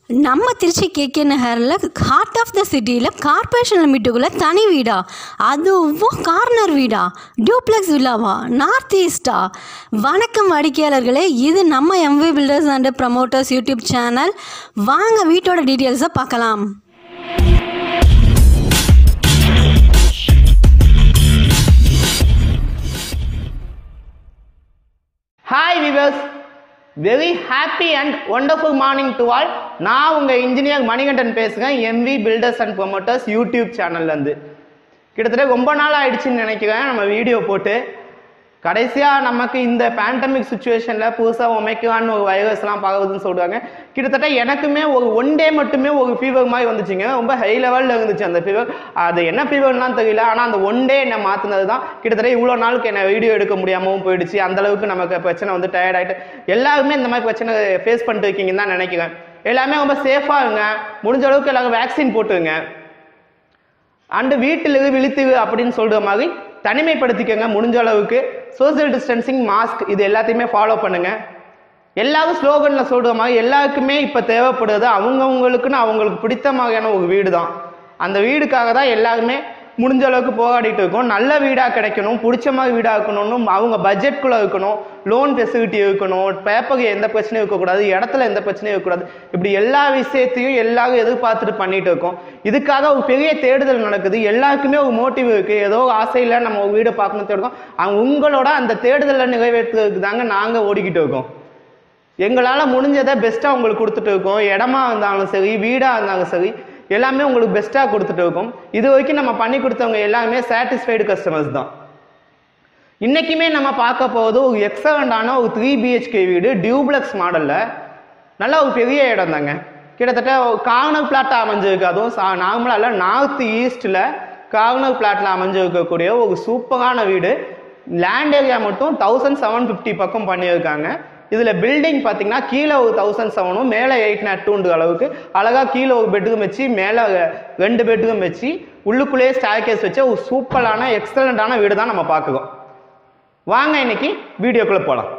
நம்ம திருச்சி கேகே நகரில் heart of the சிட்டியில் கார்பரேஷன் லிமிட்டுக்குள்ளே தனி வீடா, அதுவும் கார்னர் வீடா, டியூப்ளெக்ஸ் வில்லாவா, நார்த் ஈஸ்டா? வணக்கம் வாடிக்கையாளர்களே, இது நம்ம MV builders and promoters YouTube channel. வாங்க வீட்டோட டீட்டெயில்ஸை பார்க்கலாம். Hi viewers, very happy and wonderful morning to all. நான் உங்க இன்ஜினியர் மணிகண்டன் பேசுகிறேன், MV builders and promoters YouTube சேனல்லேருந்து. கிட்டத்தட்ட ரொம்ப நாள் ஆயிடுச்சுன்னு நினைக்கிறேன் நம்ம வீடியோ போட்டு. கடைசியாக நமக்கு இந்த பேண்டமிக் சுச்சுவேஷனில் புதுசாக ஒமைக்கான்னு ஒரு வைரஸ்லாம் பரவுதுன்னு சொல்கிறாங்க. கிட்டத்தட்ட எனக்குமே ஒரு ஒன் டே மட்டுமே ஒரு ஃபீவர் மாதிரி வந்துச்சுங்க. ரொம்ப ஹை லெவலில் இருந்துச்சு அந்த ஃபீவர். அது என்ன ஃபீவர்லாம் தெரியல, ஆனால் அந்த ஒன் டே என்னை மாற்றினது தான். கிட்டத்தட்ட இவ்வளோ நாளுக்கு என்ன வீடியோ எடுக்க முடியாமல் போயிடுச்சு. அந்தளவுக்கு நமக்கு பிரச்சனை வந்து டயர்ட் ஆகிட்டு எல்லாருமே இந்த மாதிரி பிரச்சனை ஃபேஸ் பண்ணிட்டு இருக்கீங்கன்னு தான் நினைக்கிறேன். எல்லாமே ரொம்ப சேஃபாக இருங்க, முடிஞ்ச அளவுக்கு எல்லாரும் வேக்சின் போட்டுருங்க. அண்டு வீட்டில் விழித்து அப்படின்னு சொல்கிற மாதிரி தனிமைப்படுத்திக்கங்க. முடிஞ்ச அளவுக்கு சோசியல் டிஸ்டன்சிங், மாஸ்க் இது எல்லாத்தையுமே ஃபாலோ பண்ணுங்க. எல்லாரும் ஸ்லோகனில் சொல்கிற மாதிரி எல்லாருக்குமே இப்போ தேவைப்படுறது அவங்கவுங்களுக்குன்னு அவங்களுக்கு பிடித்த மாதிரியான ஒரு வீடு தான். அந்த வீடுக்காக தான் எல்லாருமே முடிஞ்ச அளவுக்கு போராடிட்டு இருக்கோம். நல்ல வீடாக கிடைக்கணும், பிடிச்ச மாதிரி வீடாக இருக்கணும்னு அவங்க பட்ஜெட்குள்ளே இருக்கணும், லோன் ஃபெசிலிட்டி இருக்கணும், பேப்பருக்கு எந்த பிரச்சனையும் இருக்கக்கூடாது, இடத்துல எந்த பிரச்சனையும் இருக்கக்கூடாது. இப்படி எல்லா விஷயத்தையும் எல்லாரும் எதிர்பார்த்துட்டு பண்ணிட்டு இருக்கோம். இதுக்காக ஒரு பெரிய தேடுதல் நடக்குது. எல்லாருக்குமே ஒரு மோட்டிவ் இருக்குது, ஏதோ ஆசையில் நம்ம ஒரு வீடை பார்க்கணும் தேடுறோம். உங்களோட அந்த தேடுதலை நிறைவேற்றுறதுக்கு தாங்க நாங்கள் ஓடிக்கிட்டு இருக்கோம். எங்களால் முடிஞ்சதை பெஸ்ட்டாக உங்களுக்கு கொடுத்துட்டு இருக்கோம். இடமா இருந்தாலும் சரி, வீடாக இருந்தாலும் சரி, எல்லாமே உங்களுக்கு பெஸ்ட்டாக கொடுத்துட்டு இருக்கோம். இது வரைக்கும் நம்ம பண்ணி கொடுத்தவங்க எல்லாமே சாட்டிஸ்ஃபைடு கஸ்டமர்ஸ் தான். இன்றைக்குமே நம்ம பார்க்க போகிறது ஒரு எக்ஸலண்டான ஒரு 3 BHK வீடு, டியூப்ளெக்ஸ் மாடலில். நல்ல ஒரு பெரிய இடம் தாங்க. கிட்டத்தட்ட கார்னர் பிளாட்டாக அமைஞ்சிருக்கு. அதுவும் நார்மலாக இல்லை, நார்த் ஈஸ்டில் கார்னர் பிளாட்டில் அமைஞ்சிருக்கக்கூடிய ஒரு சூப்பரான வீடு. லேண்ட் ஏரியா மட்டும் 1750 பக்கம் பண்ணியிருக்காங்க. இதில் பில்டிங் பார்த்தீங்கன்னா கீழே ஒரு 1007 மேலே 802 அளவுக்கு அழகாக கீழே ஒரு பெட்ரூம் வச்சு மேலே 2 பெட்ரூம் வச்சு உள்ளுக்குள்ளேயே ஸ்டேர்கேஸ் வச்சு ஒரு சூப்பரான எக்ஸலண்டான வீடு தான் நம்ம பார்க்குறோம். வாங்க இன்னைக்கு வீடியோக்குள்ளே போகலாம்.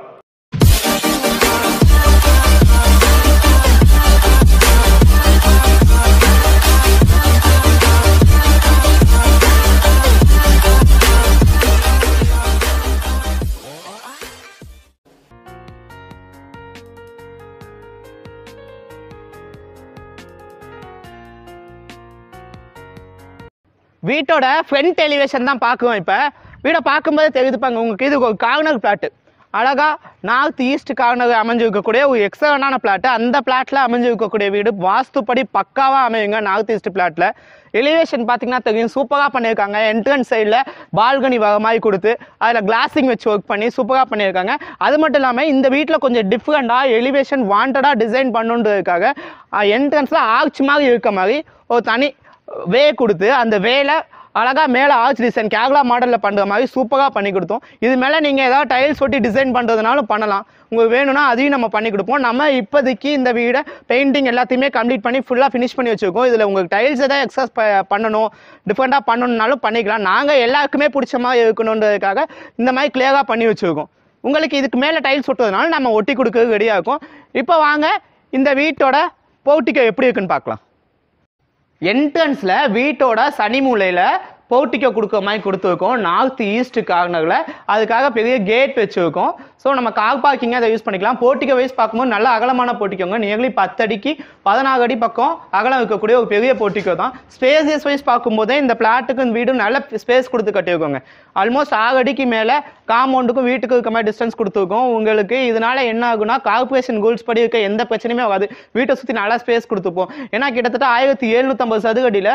வீட்டோட ஃப்ரண்ட் எலிவேஷன் தான் பார்க்குவோம். இப்போ வீடை பார்க்கும்போதே தெரிஞ்சுப்பாங்க உங்களுக்கு, இது ஒரு கார்னர் பிளாட்டு. அழகாக நார்த் ஈஸ்ட் கார்னர் அமைஞ்சிருக்கக்கூடிய ஒரு எக்ஸலண்டான பிளாட்டு. அந்த பிளாட்டில் அமைஞ்சிருக்கக்கூடிய வீடு வாஸ்துப்படி பக்காவாக அமையுங்க. நார்த் ஈஸ்ட் பிளாட்டில் எலிவேஷன் பார்த்தீங்கன்னா தெரியும், சூப்பராக பண்ணியிருக்காங்க. என்ட்ரன்ஸ் சைடில் பால்கனி வர மாதிரி கொடுத்து அதில் கிளாஸிங் வச்சு ஒர்க் பண்ணி சூப்பராக பண்ணியிருக்காங்க. அது மட்டும் இல்லாமல் இந்த வீட்டில் கொஞ்சம் டிஃப்ரெண்ட்டாக எலிவேஷன் வாண்டடாக டிசைன் பண்ணுன்றதுக்காக என்ட்ரன்ஸில் ஆர்ச் மாதிரி இருக்க மாதிரி ஒரு தனி வே கொடுத்து அந்த வேலை அழகாக மேலே ஆர்ச் டிசைன் கேரளா மாடலில் பண்ணுற மாதிரி சூப்பராக பண்ணி கொடுத்தோம். இது மேலே நீங்கள் ஏதாவது டைல்ஸ் ஒட்டி டிசைன் பண்ணுறதுனாலும் பண்ணலாம். உங்களுக்கு வேணும்னா அதையும் நம்ம பண்ணி கொடுப்போம். நம்ம இப்போதைக்கு இந்த வீடை பெயிண்டிங் எல்லாத்தையுமே கம்ப்ளீட் பண்ணி ஃபுல்லாக ஃபினிஷ் பண்ணி வச்சுருக்கோம். இதில் உங்களுக்கு டைல்ஸ் எதாவது எக்ஸஸ் பண்ணணும், டிஃப்ரெண்ட்டாக பண்ணணுன்னாலும் பண்ணிக்கலாம். நாங்கள் எல்லாருக்குமே பிடிச்ச மாதிரி இருக்கணுன்றதுக்காக இந்த மாதிரி கிளியராக பண்ணி வச்சுருக்கோம். உங்களுக்கு இதுக்கு மேலே டைல்ஸ் ஒட்டுறதுனால நம்ம ஒட்டி கொடுக்க ரெடியாக இருக்கும். இப்போ வாங்க இந்த வீட்டோட போர்ட்டிகோ எப்படி இருக்குன்னு பார்க்கலாம். என்ட்ரன்ஸில் வீட்டோட சனி மூலையில் போர்ட்டிகோ கொடுக்குற மாதிரி கொடுத்துருக்கோம். நார்த் ஈஸ்ட் கார்னரில் அதுக்காக பெரிய கேட் வச்சுருக்கோம். ஸோ நம்ம கார் பார்க்கிங்கை அதை யூஸ் பண்ணிக்கலாம். போர்ட்டிகோ வைஸ் பார்க்கும்போது நல்ல அகலமான போர்ட்டிக்கோங்க. நியர்லி 10 அடிக்கு 14 அடி பக்கம் அகலம் இருக்கக்கூடிய ஒரு பெரிய போர்ட்டிகோ தான். ஸ்பேசியஸ் வைஸ் பார்க்கும்போதே இந்த பிளாட்டுக்கு இந்த வீடு நல்ல ஸ்பேஸ் கொடுத்து கட்டியிருக்கோங்க. ஆல்மோஸ்ட் 6 அடிக்கு மேலே காம்பவுண்டுக்கும் வீட்டுக்கு இருக்க மாதிரி டிஸ்டன்ஸ் கொடுத்துருக்கோம். உங்களுக்கு இதனால என்ன ஆகுனா கார்பரேஷன் ரூல்ஸ் படி இருக்க எந்த பிரச்சனையுமே வராது. வீட்டை சுற்றி நல்லா ஸ்பேஸ் கொடுத்துப்போம். ஏன்னா கிட்டத்தட்ட 1750 சதுரடியில்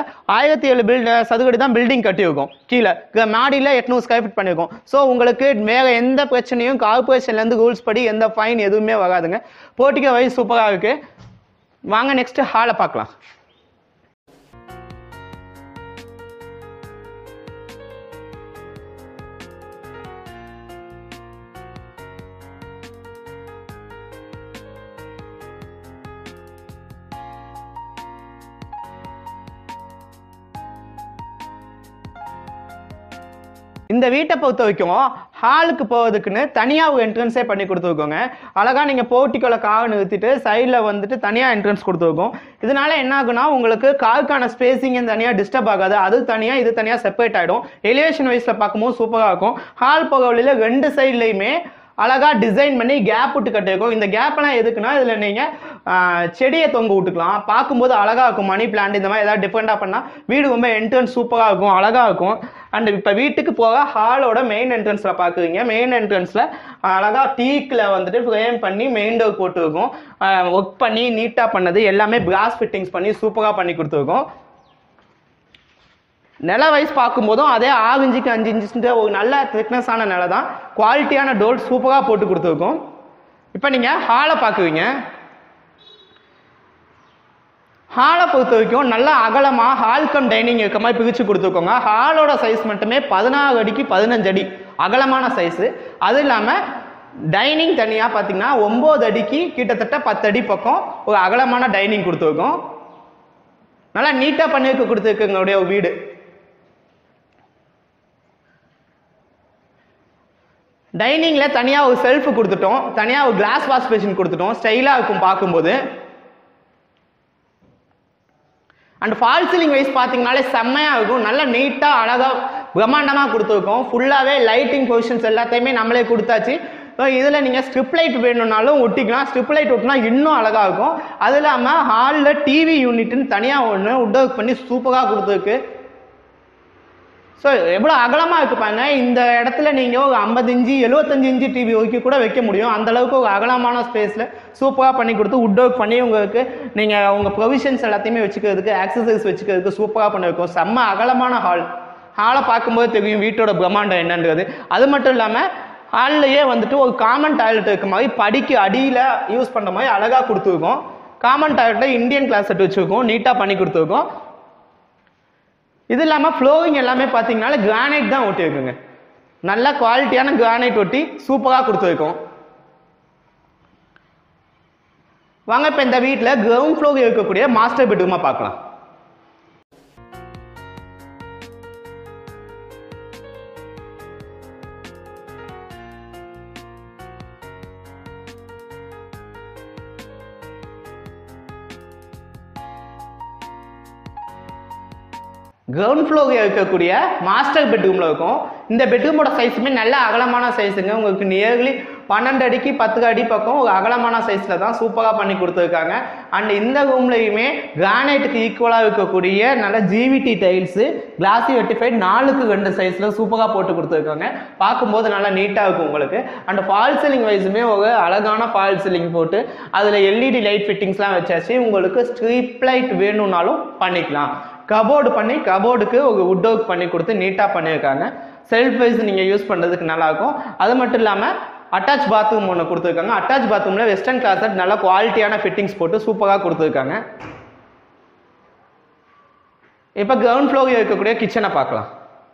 1007 சதுரடி தான் பில்டிங் கட்டியிருக்கோம். கீழே மாடியில் 800 ஸ்கொயர் ஃபீட் பண்ணியிருக்கோம். ஸோ உங்களுக்கு வேற எந்த பிரச்சனையும் கார்பரேஷன்லேருந்து ரூல்ஸ் படி எந்த ஃபைன் எதுவுமே வராதுங்க. போர்ட்டிகோ வைஸ் சூப்பராக இருக்கு. வாங்க நெக்ஸ்ட் ஹாலை பார்க்கலாம். இந்த வீட்டை பொறுத்த வரைக்கும் ஹாலுக்கு போகிறதுக்குன்னு தனியாக ஒரு என்ட்ரன்ஸே பண்ணி கொடுத்துருக்கோங்க. அழகாக நீங்கள் போர்ட்டிக்கோல கார் நிறுத்திட்டு சைடில் வந்துட்டு தனியாக என்ட்ரன்ஸ் கொடுத்துருக்கோம். இதனால என்ன ஆகுனா உங்களுக்கு காருக்கான ஸ்பேசிங் தனியாக டிஸ்டர்ப் ஆகாது. அது தனியாக இது தனியாக செப்பரேட் ஆகிடும். எலிவேஷன் வைஸில் பார்க்கும்போது சூப்பராக இருக்கும். ஹால் போக வழியில் 2 சைட்லையுமே அழகா டிசைன் பண்ணி கேப் விட்டு கட்டிருக்கும். இந்த கேப்லாம் எதுக்குன்னா இதில் நீங்கள் செடியை தொங்க விட்டுக்கலாம். பார்க்கும்போது அழகாக இருக்கும். மணி பிளான்ட் இந்த மாதிரி ஏதாவது டிஃப்ரெண்டாக பண்ணால் வீடு ரொம்ப என்ட்ரன்ஸ் சூப்பராக இருக்கும், அழகாக இருக்கும். அண்ட் இப்போ வீட்டுக்கு போக ஹாலோட மெயின் என்ட்ரன்ஸில் பார்க்குறீங்க. மெயின் என்ட்ரன்ஸில் அழகாக டீக்கில் வந்துட்டு ஃப்ரேம் பண்ணி மெயின் டோர் போட்டுருக்கும். ஒர்க் பண்ணி நீட்டாக பண்ணது எல்லாமே பிராஸ் ஃபிட்டிங்ஸ் பண்ணி சூப்பராக பண்ணி கொடுத்துருக்கோம். நில வைஸ் பார்க்கும்போதும் அதே 6 இன்ச்சுக்கு 5 இன்ச்சுன்ற ஒரு நல்ல திக்னஸான நிலை தான். குவாலிட்டியான டோர் சூப்பராக போட்டு கொடுத்துருக்கோம். இப்போ நீங்கள் ஹாலை பார்க்குவீங்க. ஹாலை பொறுத்த வரைக்கும் நல்லா அகலமாக ஹால் கம் டைனிங் இருக்க மாதிரி பிரித்து கொடுத்துருக்கோங்க. ஹாலோட சைஸ் மட்டுமே 16 அடிக்கு 15 அடி அகலமான சைஸு. அது இல்லாமல் டைனிங் தனியாக பார்த்தீங்கன்னா 9 அடிக்கு கிட்டத்தட்ட 10 அடி பக்கம் ஒரு அகலமான டைனிங் கொடுத்துருக்கோம். நல்லா நீட்டாக பண்ணியிருக்க கொடுத்துருக்கு எங்களுடைய வீடு. டைனிங்கில் தனியாக ஒரு செல்ஃபு கொடுத்துட்டோம். தனியாக ஒரு கிளாஸ் வாஷ் பேஷன் கொடுத்துட்டோம். ஸ்டைலாக இருக்கும் பார்க்கும்போது. அண்ட் ஃபால் சீலிங் வைஸ் பார்த்தீங்கனாலே செம்மையாக இருக்கும். நல்லா நீட்டாக அழகாக பிரம்மாண்டமாக கொடுத்துருக்கோம். ஃபுல்லாகவே லைட்டிங் பொசிஷன்ஸ் எல்லாத்தையுமே நம்மளே கொடுத்தாச்சு. ஸோ இதில் நீங்கள் ஸ்ட்ரிப் லைட் வேணும்னாலும் ஒட்டிக்கலாம். ஸ்ட்ரிப் லைட் ஒட்டினா இன்னும் அழகாக இருக்கும். அது இல்லாமல் ஹாலில் டிவி யூனிட்னு தனியாக ஒன்று உட் ஒர்க் பண்ணி சூப்பராக கொடுத்துருக்கு. ஸோ எவ்வளோ அகலமாக இருக்குப்பாங்க. இந்த இடத்துல நீங்கள் ஒரு 50 இன்ச்சு 75 இன்ச்சு டிவி வரைக்கும் கூட வைக்க முடியும். அந்தளவுக்கு ஒரு அகலமான ஸ்பேஸில் சூப்பராக பண்ணி கொடுத்து உட் ஒர்க் பண்ணி உங்களுக்கு நீங்கள் உங்கள் ப்ரொவிஷன்ஸ் எல்லாத்தையுமே வச்சுக்கிறதுக்கு ஆக்சசரிஸ் வச்சுக்கிறதுக்கு சூப்பராக பண்ணியிருக்கோம். செம்ம அகலமான ஹாலை பார்க்கும்போது தெரியும் வீட்டோட பிரம்மாண்டம் என்னன்றது. அது மட்டும் இல்லாமல் ஹால்லையே வந்துட்டு ஒரு காமன் டாய்லெட் இருக்க மாதிரி படிக்கு அடியில் யூஸ் பண்ணுற மாதிரி அழகாக கொடுத்துருக்கோம். காமன் டாய்லெட்டில் இந்தியன் கிளாஸட் வச்சுருக்கோம். நீட்டாக பண்ணி கொடுத்துருக்கோம். இது இல்லாமல் ஃப்ளோரிங் எல்லாமே பார்த்தீங்கன்னால கிரானைட் தான் ஒட்டியிருக்குங்க. நல்ல குவாலிட்டியான கிரானைட் ஒட்டி சூப்பராக கொடுத்துருக்கோம். வாங்க இப்போ இந்த வீட்டில் கிரவுண்ட் ஃப்ளோர் இருக்கக்கூடிய மாஸ்டர் பெட்ரூமாக பார்க்கலாம். கிரவுண்ட் ஃப்ளோரில் இருக்கக்கூடிய மாஸ்டர் பெட்ரூமில் இருக்கும். இந்த பெட்ரூமோட சைஸுமே நல்ல அகலமான சைஸுங்க. உங்களுக்கு நியர்லி 12 அடிக்கு 10 அடி பக்கம் ஒரு அகலமான சைஸில் தான் சூப்பராக பண்ணி கொடுத்துருக்காங்க. அண்ட் இந்த ரூம்லையுமே கிரானைட்டுக்கு ஈக்குவலாக இருக்கக்கூடிய நல்ல ஜிவிடி டைல்ஸு கிளாசி வெட்டிஃபைட் 4க்கு 2 சைஸில் சூப்பராக போட்டு கொடுத்துருக்காங்க. பார்க்கும்போது நல்லா நீட்டாக இருக்கும் உங்களுக்கு. அண்ட் ஃபால் சீலிங் வைஸுமே ஒரு அழகான ஃபால் சீலிங் போட்டு அதில் எல்இடி லைட் ஃபிட்டிங்ஸ்லாம் வச்சாச்சு. உங்களுக்கு ஸ்ட்ரிப் லைட் வேணும்னாலும் பண்ணிக்கலாம். கபோர்டு பண்ணி கபோர்டுக்கு ஒரு உட் ஒர்க் பண்ணி கொடுத்து நீட்டாக பண்ணியிருக்காங்க. செல்ஃப் வைஸ் நீங்கள் யூஸ் பண்ணுறதுக்கு நல்லாயிருக்கும். அது மட்டும் இல்லாமல் அட்டாச் பாத்ரூம் ஒன்று கொடுத்துருக்காங்க. அட்டாச் பாத்ரூமில் வெஸ்டர்ன் கிளாஸட் நல்ல குவாலிட்டியான ஃபிட்டிங்ஸ் போட்டு சூப்பராக கொடுத்துருக்காங்க. இப்போ கிரவுண்ட் ஃப்ளோரில் இருக்கக்கூடிய கிச்சனை பார்க்கலாம்.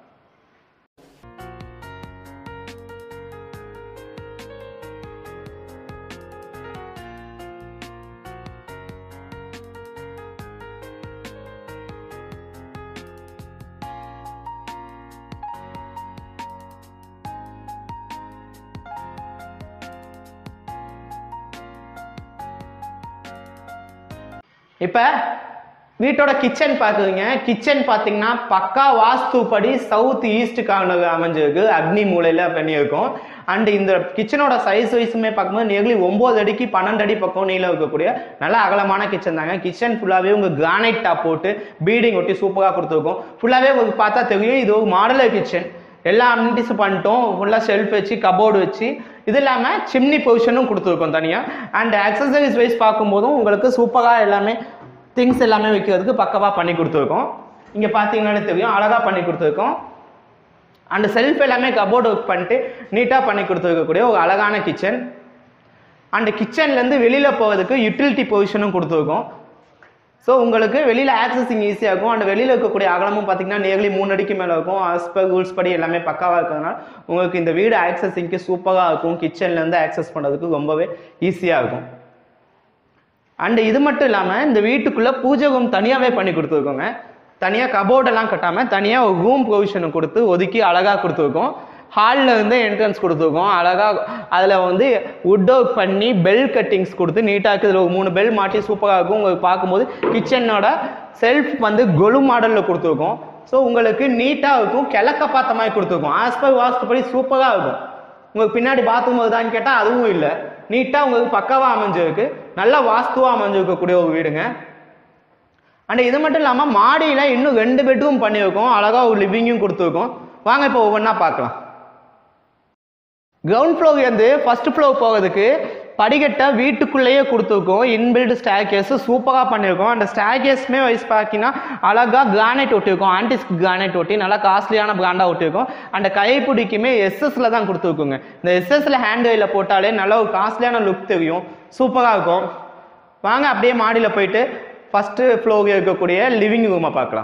இப்போ வீட்டோட கிச்சன் பார்க்குறீங்க. கிச்சன் பார்த்தீங்கன்னா பக்கா வாஸ்துப்படி சவுத் ஈஸ்ட் கார்னர் அமைஞ்சிருக்கு. அக்னி மூலையில் பண்ணியிருக்கும். அண்ட் இந்த கிச்சனோட சைஸ் வைஸுமே பார்க்கும்போது நியர்லி 9 அடிக்கு 12 அடி பக்கம் நீளம் இருக்கக்கூடிய நல்ல அகலமான கிச்சன் தாங்க. கிச்சன் ஃபுல்லாகவே உங்கள் கிரானைட் டாப் போட்டு பீடிங் ஒட்டி சூப்பராக கொடுத்துருக்கோம். ஃபுல்லாகவே உங்களுக்கு பார்த்தா தெரியும் இது ஒரு மாடலர் கிச்சன். எல்லா அம்னிட்டிஸ் பண்ணிட்டோம். ஃபுல்லாக ஷெல்ஃப் வச்சு கபோர்டு வச்சு இது இல்லாமல் சிம்னி பொசிஷனும் கொடுத்துருக்கோம் தனியாக. அண்ட் ஆக்சசரிஸ் வைஸ் பார்க்கும்போதும் உங்களுக்கு சூப்பராக எல்லாமே திங்ஸ் எல்லாமே வைக்கிறதுக்கு பக்கவாக பண்ணி கொடுத்துருக்கோம். இங்கே பார்த்தீங்கன்னாலே தெரியும் அழகாக பண்ணி கொடுத்துருக்கோம். அண்ட் செல்ஃப் எல்லாமே கபோர்டு ஒர்க் பண்ணிட்டு நீட்டாக பண்ணி கொடுத்துருக்கக்கூடிய ஒரு அழகான கிச்சன். அண்ட் கிச்சன்லேருந்து வெளியில் போகிறதுக்கு யூட்டிலிட்டி பொசிஷனும் கொடுத்துருக்கோம். ஸோ உங்களுக்கு வெளியில் ஆக்சஸிங் ஈஸியாக இருக்கும். அண்ட் வெளியில் இருக்கக்கூடிய அகலமும் பார்த்தீங்கன்னா நியர்லி 3 அடிக்கு மேலே இருக்கும். ஆஸ் பர் ரூல்ஸ் படி எல்லாமே பக்காவாக இருக்கிறதுனால உங்களுக்கு இந்த வீடு ஆக்சஸிங்க்கு சூப்பராக இருக்கும். கிச்சன்லேருந்து ஆக்சஸ் பண்ணுறதுக்கு ரொம்பவே ஈஸியாக இருக்கும். அண்ட் இது மட்டும் இல்லாமல் இந்த வீட்டுக்குள்ளே பூஜை ரூம் தனியாகவே பண்ணி கொடுத்துருக்கோங்க. தனியாக கபோர்டெல்லாம் கட்டாமல் தனியாக ஒரு ரூம் ப்ரொவிஷனை கொடுத்து ஒதுக்கி அழகாக கொடுத்துருக்கோம். ஹாலில் வந்து என்ட்ரன்ஸ் கொடுத்துருக்கோம். அழகாக அதில் வந்து வுட் ஒர்க் பண்ணி பெல் கட்டிங்ஸ் கொடுத்து நீட்டாக இதில் ஒரு 3 பெல் மாட்டி சூப்பராக இருக்கும். உங்களுக்கு பார்க்கும்போது கிச்சனோட செல்ஃப் வந்து கொலு மாடலில் கொடுத்துருக்கோம். ஸோ உங்களுக்கு நீட்டாக இருக்கும், கிழக்க பார்த்த மாதிரி கொடுத்துருக்கோம். ஆஸ்பர் வாஸ்துப்படி சூப்பராக இருக்கும். உங்களுக்கு பின்னாடி பாத்ரூம் வருதான்னு கேட்டால் அதுவும் இல்லை, நீட்டாக உங்களுக்கு பக்காவாக அமைஞ்சிருக்கு, நல்லா வாஸ்துவாக அமைஞ்சிருக்கக்கூடிய ஒரு வீடுங்க. அண்ட் இது மட்டும் இல்லாமல் மாடியில் இன்னும் 2 பெட்ரூம் பண்ணியிருக்கோம், அழகாக ஒரு லிவிங்கும் கொடுத்துருக்கோம். வாங்க இப்போ ஒவ்வொன்றா பார்க்கலாம். கிரவுண்ட் ஃப்ளோர்லேருந்து ஃபர்ஸ்ட் ஃப்ளோர் போகிறதுக்கு படிக்கட்டை வீட்டுக்குள்ளேயே கொடுத்துருக்கோம். இன்பில்ட் ஸ்டேர்கேஸ் சூப்பராக பண்ணியிருக்கோம். அந்த ஸ்டேர்கேஸுமே வைஸ் பார்த்தீங்கன்னா அழகாக கிரானைட் ஒட்டியிருக்கோம், ஆன்டிஸ்க் கிரானைட் ஒட்டி நல்லா காஸ்ட்லியான பிராண்டாக ஒட்டியிருக்கோம். அந்த கைப்பிடிக்குமே எஸ்எஸ்ல தான் கொடுத்துருக்குங்க. இந்த எஸ்எஸ்ல ஹேண்ட்வைல போட்டாலே நல்ல ஒரு காஸ்ட்லியான லுக் தெரியும், சூப்பராக இருக்கும். வாங்க அப்படியே மாடியில் போயிட்டு ஃபர்ஸ்ட் ஃப்ளோரில் இருக்கக்கூடிய லிவிங் ரூமை பார்க்கலாம்.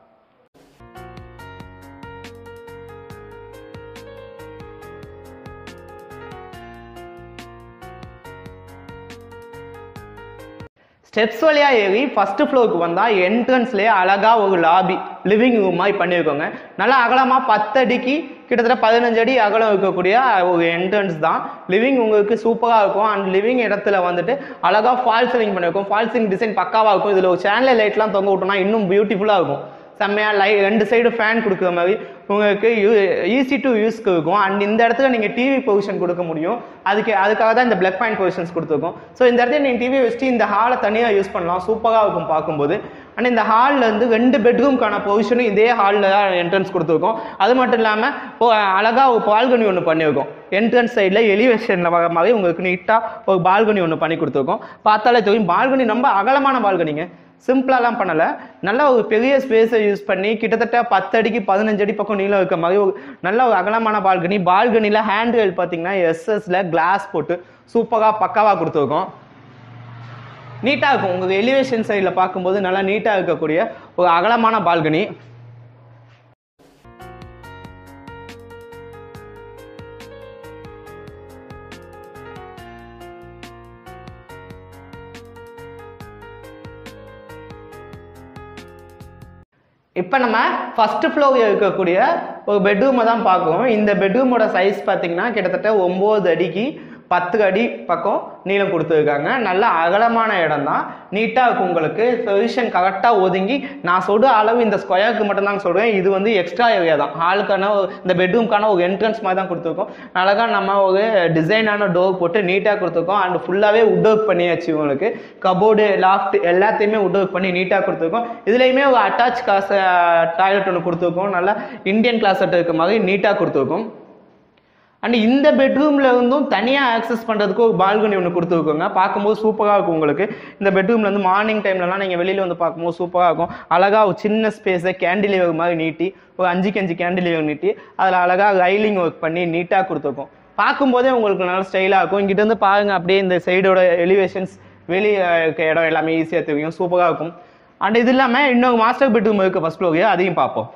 ஸ்டெப்ஸ் வழியாக ஏறி ஃபர்ஸ்ட் ஃப்ளோருக்கு வந்தால் என்ட்ரன்ஸ்லேயே அழகாக ஒரு லாபி லிவிங் ரூம் மாதிரி பண்ணியிருக்கோங்க. நல்லா அகலமாக 10 அடிக்கு கிட்டத்தட்ட 15 அடி அகலம் இருக்கக்கூடிய ஒரு என்ட்ரன்ஸ் தான். லிவிங் உங்களுக்கு சூப்பராக இருக்கும். அண்ட் லிவிங் இடத்துல வந்துட்டு அழகாக ஃபால் சீலிங் பண்ணியிருக்கோம். ஃபால் சீலிங் டிசைன் பக்காவாக இருக்கும். இதில் ஒரு சேனல் லைட்லாம் தொங்க விட்டோம்னா இன்னும் பியூட்டிஃபுல்லாக இருக்கும். செம்மையாக 2 சைடு ஃபேன் கொடுக்குற மாதிரி உங்களுக்கு ஈஸி டு யூஸ்க்கு இருக்கும். அண்ட் இந்த இடத்துல நீங்கள் டிவி பொசிஷன் கொடுக்க முடியும். அதுக்காக தான் இந்த பிளக் பாயிண்ட் பொசிஷன்ஸ் கொடுத்துருக்கோம். ஸோ இந்த இடத்துல நீங்கள் டிவி வச்சுட்டு இந்த ஹாலை தனியாக யூஸ் பண்ணலாம், சூப்பராக இருக்கும் பார்க்கும்போது. அண்ட் இந்த ஹாலில் வந்து 2 பெட்ரூம்க்கான பொசிஷனும் இதே ஹாலில் தான் என்ட்ரன்ஸ் கொடுத்துருக்கோம். அது மட்டும் இல்லாமல் அழகாக ஒரு பால்கனி ஒன்று பண்ணியிருக்கோம். என்ட்ரன்ஸ் சைடில் எலிவேஷனில் வர மாதிரி உங்களுக்கு நீட்டாக ஒரு பால்கனி ஒன்று பண்ணி கொடுத்துருக்கோம். பார்த்தாலே தெரியும் பால்கனி ரொம்ப அகலமான பால்கனிங்க, சிம்பிளாலாம் பண்ணலை. நல்ல ஒரு பெரிய ஸ்பேஸை யூஸ் பண்ணி கிட்டத்தட்ட 10 அடிக்கு 15 அடி பக்கம் நீளம் இருக்க மாதிரி ஒரு நல்ல ஒரு அகலமான பால்கனி. பால்கனியில் ஹேண்ட் ரெயில் பார்த்தீங்கன்னா எஸ்எஸ்ல கிளாஸ் போட்டு சூப்பராக பக்காவாக கொடுத்துருக்கோம். நீட்டாக இருக்கும். உங்களுக்கு எலிவேஷன் சைடில் பார்க்கும்போது நல்லா நீட்டாக இருக்கக்கூடிய ஒரு அகலமான பால்கனி. இப்போ நம்ம ஃபர்ஸ்ட் ஃப்ளோரில் இருக்கக்கூடிய ஒரு பெட்ரூமை தான் பார்க்குறோம். இந்த பெட்ரூமோட சைஸ் பார்த்தீங்கன்னா கிட்டத்தட்ட 9 அடிக்கு 10 அடி பக்கம் நீளம் கொடுத்துருக்காங்க. நல்ல அகலமான இடம் தான், நீட்டாக இருக்கும். உங்களுக்கு பொசிஷன் கரெக்டாக ஒதுங்கி நான் சொல்கிற அளவு இந்த ஸ்கொயருக்கு மட்டும்தான் சொல்கிறேன். இது வந்து எக்ஸ்ட்ரா ஏரியா தான். ஹாலுக்கான இந்த பெட்ரூம்க்கான ஒரு என்ட்ரன்ஸ் மாதிரி தான் கொடுத்துருக்கோம். அழகாக நம்ம ஒரு டிசைனான டோர் போட்டு நீட்டாக கொடுத்துருக்கோம். அண்ட் ஃபுல்லாகவே வுட் ஒர்க் பண்ணியாச்சு. உங்களுக்கு கபோர்டு லாஃப்ட் எல்லாத்தையுமே வுட் ஒர்க் பண்ணி நீட்டாக கொடுத்துருக்கோம். இதுலேயுமே ஒரு அட்டாச் டாய்லெட் ஒன்று கொடுத்துருக்கோம். நல்லா இந்தியன் கிளாஸட் இருக்க மாதிரி நீட்டாக கொடுத்துருக்கோம். அண்ட் இந்த பெட்ரூம்ல இருந்தும் தனியாக ஆக்சஸ் பண்ணுறதுக்கு ஒரு பால்கனி ஒன்று கொடுத்துருக்கோங்க. பார்க்கும்போது சூப்பராக இருக்கும். உங்களுக்கு இந்த பெட்ரூம்ல இருந்து மார்னிங் டைம்லலாம் நீங்கள் வெளியில் வந்து பார்க்கும்போது சூப்பராக இருக்கும். அழகாக ஒரு சின்ன ஸ்பேஸை கேண்டிலிவர் மாதிரி நீட்டி ஒரு 5க்கு 5 கேண்டிலிவர் நீட்டி அதில் அழகாக ரைலிங் ஒர்க் பண்ணி நீட்டாக கொடுத்துருக்கோம். பார்க்கும்போதே உங்களுக்கு நல்ல ஸ்டைலாக இருக்கும். இங்கிட்ட இருந்து பாருங்க, அப்படியே இந்த சைடோட எலிவேஷன்ஸ் வெளியே இருக்க இடம் எல்லாமே ஈஸியாக தெரியும், சூப்பராக இருக்கும். அண்ட் இது இல்லாமல் இன்னொரு மாஸ்டர் பெட்ரூம் இருக்குது ஃபர்ஸ்ட் ஃப்ளோரில், அதையும் பார்ப்போம்.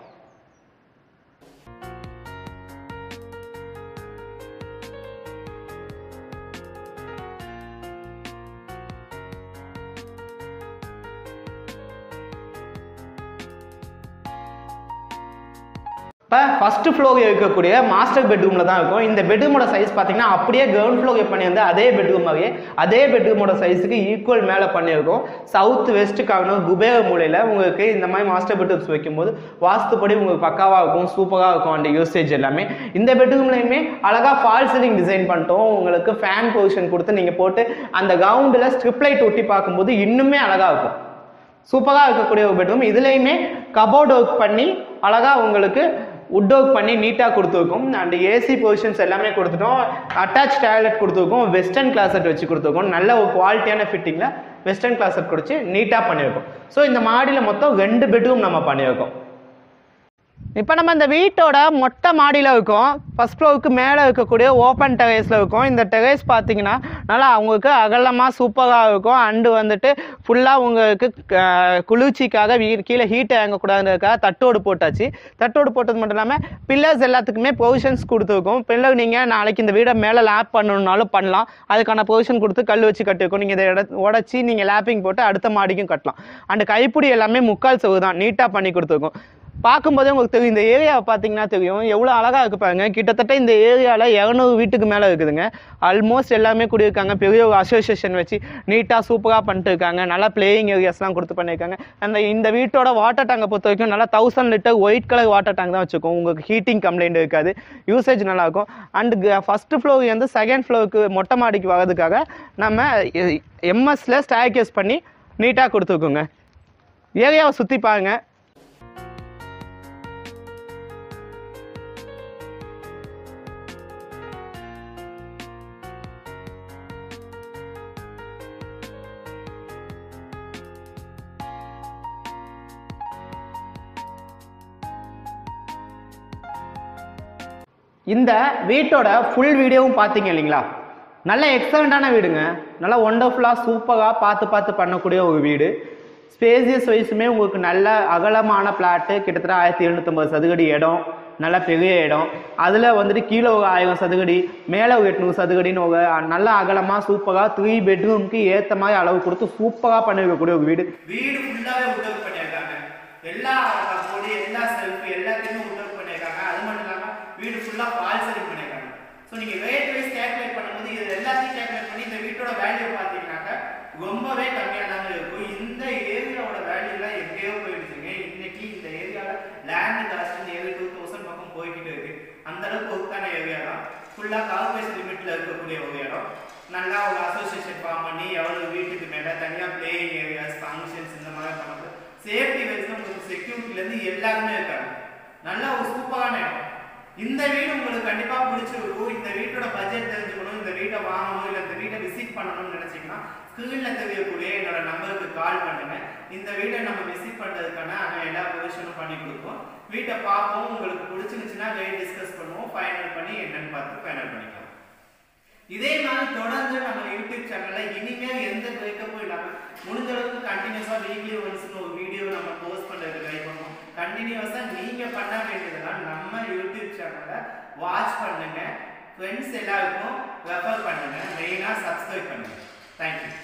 இப்போ ஃபர்ஸ்ட் ஃப்ளோரில் இருக்கக்கூடிய மாஸ்டர் பெட்ரூமில் தான் இருக்கும். இந்த பெட்ரூமோட சைஸ் பார்த்தீங்கன்னா அப்படியே கிரவுண்ட் ஃப்ளோரில் பண்ணி வந்து அதே பெட்ரூமாகவே அதே பெட்ரூமோட சைஸுக்கு ஈக்குவல் மேலே பண்ணியிருக்கோம். சவுத் வெஸ்ட் கார்னர் குபேர மூலையில் உங்களுக்கு இந்த மாதிரி மாஸ்டர் பெட்ரூம்ஸ் வைக்கும்போது வாஸ்துப்படி உங்களுக்கு பக்காவாக இருக்கும், சூப்பராக இருக்கும். அந்த யூசேஜ் எல்லாமே இந்த பெட்ரூம்லையுமே அழகாக ஃபால் சீலிங் டிசைன் பண்ணிட்டோம். உங்களுக்கு ஃபேன் பொசிஷன் கொடுத்து நீங்கள் போட்டு அந்த கிரவுண்டில் ஸ்ட்ரிப் லைட் ஒட்டி பார்க்கும்போது இன்னுமே அழகாக இருக்கும், சூப்பராக இருக்கக்கூடிய ஒரு பெட்ரூம். இதுலேயுமே கபோர்ட் ஒர்க் பண்ணி அழகாக உங்களுக்கு வுட் ஒர்க் பண்ணி நீட்டாக கொடுத்துருக்கோம். அண்ட் ஏசி பொசிஷன்ஸ் எல்லாமே கொடுத்துட்டோம். அட்டாச் டாய்லெட் கொடுத்துருக்கோம். வெஸ்டர்ன் கிளாசட் வச்சு கொடுத்துருக்கோம். நல்ல ஒரு குவாலிட்டியான ஃபிட்டிங்கில் வெஸ்டர்ன் கிளாசட் கொடுத்து நீட்டாக பண்ணியிருக்கோம். ஸோ இந்த மாடியில் மொத்தம் 2 பெட்ரூம் நம்ம பண்ணியிருக்கோம். இப்போ நம்ம இந்த வீட்டோட மொட்டை மாடியில் இருக்கோம். ஃபர்ஸ்ட் ஃப்ளோருக்கு மேலே இருக்கக்கூடிய ஓப்பன் டெரேஸில் இருக்கும். இந்த டெரேஸ் பார்த்தீங்கன்னா நல்லா அவங்களுக்கு அகலமாக சூப்பராக இருக்கும். அண்டு வந்துட்டு ஃபுல்லாக உங்களுக்கு குளிர்ச்சிக்காக கீழே ஹீட் இறங்கக்கூடாதுன்றதுக்காக தட்டோடு போட்டாச்சு. தட்டோடு போட்டது மட்டும் இல்லாமல் பில்லர்ஸ் எல்லாத்துக்குமே ப்ரொவிஷன்ஸ் கொடுத்துருக்கோம். பில்லர் நீங்கள் நாளைக்கு இந்த வீடை மேலே லேப் பண்ணணுன்னாலும் பண்ணலாம். அதுக்கான ப்ரொவிஷன் கொடுத்து கல் வச்சு கட்டிருக்கோம். நீங்கள் இதை உடச்சி நீங்கள் லேப்பிங் போட்டு அடுத்த மாடிக்கும் கட்டலாம். அண்டு கைப்பிடி எல்லாமே முக்கால் சவு தான் நீட்டாக பண்ணி கொடுத்துருக்கோம். பார்க்கும்போதே உங்களுக்கு தெரியும், இந்த ஏரியாவை பார்த்தீங்கன்னா தெரியும் எவ்வளோ அழகாக இருக்கு பாருங்க. கிட்டத்தட்ட இந்த ஏரியாவில் 200 வீட்டுக்கு மேலே இருக்குதுங்க. ஆல்மோஸ்ட் எல்லாமே கூடியிருக்காங்க. பெரிய ஒரு அசோசியேஷன் வச்சு நீட்டாக சூப்பராக பண்ணிட்டு இருக்காங்க. நல்லா பிளேயிங் ஏரியாஸ்லாம் கொடுத்து பண்ணியிருக்காங்க. இந்த வீட்டோட வாட்டர் டேங்கை பொறுத்த வரைக்கும் நல்லா 1000 litre white colour water tank தான் வச்சுருக்கோம். உங்களுக்கு ஹீட்டிங் கம்ப்ளைண்ட் இருக்காது. யூசேஜ் நல்லாயிருக்கும். அண்டு ஃபஸ்ட்டு ஃப்ளோர் வந்து செகண்ட் ஃப்ளோருக்கு மொட்டை மாடிக்கு வர்றதுக்காக நம்ம எம்எஸ்ல ஸ்டேர்கேஸ் பண்ணி நீட்டாக கொடுத்துருக்கோங்க. ஏரியாவை சுற்றி பாருங்க. இந்த வீட்டோட ஃபுல் வீடியோவும் பார்த்தீங்க இல்லைங்களா? நல்ல எக்ஸலண்ட்டான வீடுங்க. நல்லா ஒண்டர்ஃபுல்லாக சூப்பராக பார்த்து பண்ணக்கூடிய ஒரு வீடு. ஸ்பேசியஸ் வைஸுமே உங்களுக்கு நல்ல அகலமான பிளாட்டு. கிட்டத்தட்ட 1750 சதுரடி இடம். நல்ல பெரிய இடம். அதில் வந்துட்டு கீழே ஒரு 1000 சதுரடி, மேலே ஒரு 800 சதுரடின்னு ஒரு நல்ல அகலமாக சூப்பராக 3 பெட்ரூமுக்கு ஏற்ற மாதிரி அளவு கொடுத்து சூப்பராக பண்ணிருக்கக்கூடிய ஒரு வீடு. வீடு ஃபுல்லாகவே உட்ஒர்க் பண்ணியிருக்காங்க. எல்லா கபோர்டு, எல்லா செல்ஃப் எல்லாத்தையுமே உட்ஒர்க் பண்ணியிருக்காங்க. அது மட்டும் இல்லாமல் வீடு ஃபுல்லாக ஃபால் சீலிங் பண்ணியிருக்காங்க. ஸோ நீங்கள் ரேட் வைஸ் கேல்குலேட் பண்ணும்போது இது எல்லாத்தையும் கேல்குலேட் பண்ணி இந்த வீட்டோட வேல்யூ பார்த்தீங்கன்னாக்கா ரொம்பவே கம்மியாக தாங்க இருக்கும். இந்த ஏரியாவோட வேல்யூலாம் எங்கேயோ போயிடுச்சுங்க. இன்னைக்கு இந்த ஏரியாவில் லேண்ட் காஸ்ட் இந்த ஏரியா 2000 பக்கம் போய்கிட்டு இருக்கு. அந்த அளவுக்கு ஒர்க்கான ஏரியா தான். ஃபுல்லாக கார்பரேஷன் லிமிட்டில் இருக்கக்கூடிய ஒரு இடம். நல்லா ஒரு அசோசியேஷன் ஃபார்ம் பண்ணி எவ்வளோ வீட்டுக்கு மேலே தனியாக பிளேயிங் ஏரியாஸ், ஃபங்க்ஷன்ஸ் இந்த மாதிரி பண்ணுறது. சேஃப்டி வைஸ் உங்களுக்கு செக்யூரிட்டிலேருந்து எல்லாருமே இருக்காங்க. நல்லா ஒரு சூப்பரான இடம். இந்த வீடு உங்களுக்கு கண்டிப்பாக பிடிச்சிருக்கும். இந்த வீட்டோட பட்ஜெட் தெரிஞ்சுக்கணும், இந்த வீட்டை வாங்கணும், இல்லை இந்த வீட்டை விசிட் பண்ணணும்னு நினச்சிங்கன்னா ஸ்க்ரீனில் தெரியக்கூடிய என்னோட நம்பருக்கு கால் பண்ணுங்க. இந்த வீட்டை நம்ம விசிட் பண்ணுறதுக்கான எல்லா ப்ரொவிஷனும் பண்ணி கொடுப்போம். வீட்டை பார்ப்போம். உங்களுக்கு பிடிச்சிருந்துச்சுன்னா ரேட் டிஸ்கஸ் பண்ணுவோம். ஃபைனல் பண்ணி என்னன்னு பார்த்து ஃபைனல் பண்ணிக்கலாம். இதே மாதிரி தொடர்ந்து நம்ம யூடியூப் சேனலில் இனிமேல் எந்த பிரேக்கப்பும் இல்லாமல் முடிஞ்ச அளவுக்கு கண்டினியூஸாக வீக்லி ஒன்ஸ்னு ஒரு வீடியோ நம்ம போஸ்ட் பண்ணுறதுக்கு ட்ரை பண்ணுவோம். கண்டினியூஸாக நீங்கள் பண்ண வேண்டியதெல்லாம் நம்ம யூடியூப் சேனலை வாட்ச் பண்ணுங்கள், ஃப்ரெண்ட்ஸ் எல்லாருக்கும் ரெஃபர் பண்ணுங்கள், மெயினாக சப்ஸ்கிரைப் பண்ணுங்கள். தேங்க்யூ.